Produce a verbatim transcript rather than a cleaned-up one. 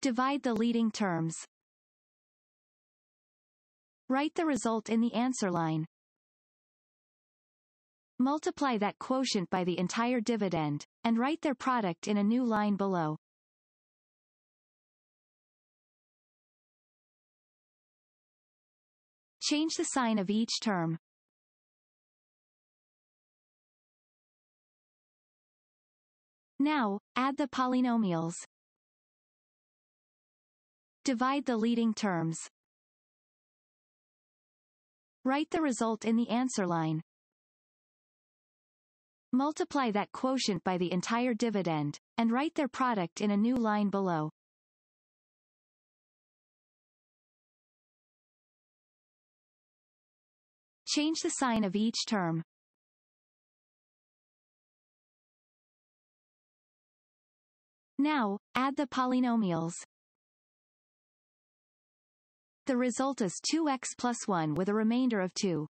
Divide the leading terms. Write the result in the answer line. Multiply that quotient by the entire dividend, and write their product in a new line below. Change the sign of each term. Now, add the polynomials. Divide the leading terms. Write the result in the answer line. Multiply that quotient by the entire dividend, and write their product in a new line below. Change the sign of each term. Now, add the polynomials. The result is two x plus one with a remainder of two.